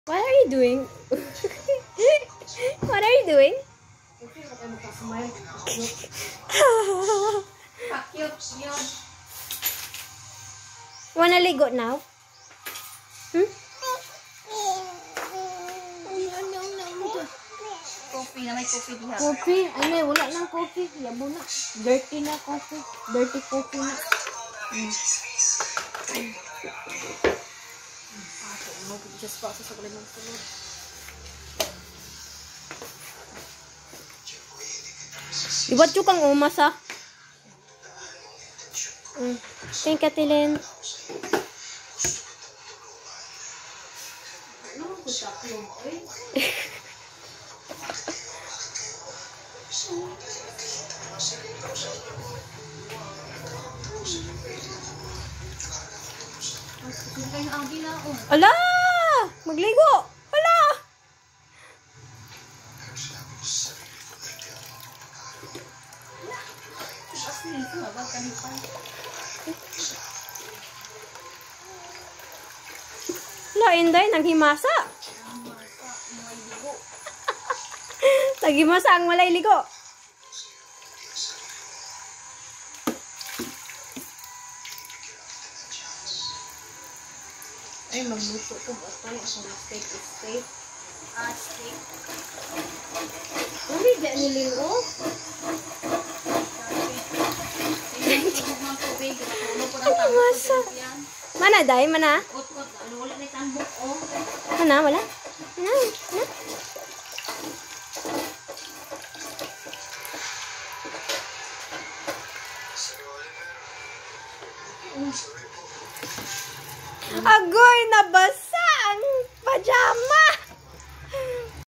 What are you doing? What are you doing? Wanna ligo now? Hmm? Coffee na may coffee diha. Coffee? Ay, wala nang coffee. Yabo na. Dirty na coffee. Dirty coffee na. Just pa sa kulay ng sulod. Ibat yung kang umas ha. Thank you, Katilin. Ala! Magligo! Ala! Ala, Inday, naghimasa. Naghimasa ang walay ligo. Ay, magluto ko. Basta yung steak is steak. Steak. Hindi, di niligo. Masa. Mana, Day? Mana? Wala na tambok, oh. Mana? Wala? Mana?